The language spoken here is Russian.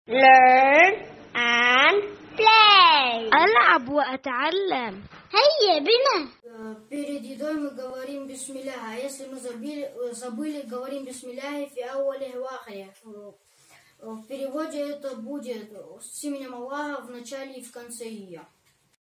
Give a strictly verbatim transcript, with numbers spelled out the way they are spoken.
learn and play. ألعب وأتعلم. هيا بنا. Перед едой мы говорим бисмиллях, а если мы забыли, забыли говорим бисмилляхи фи ауалих ва ахирих. В переводе это будет с именем Аллаха в начале и в конце ее.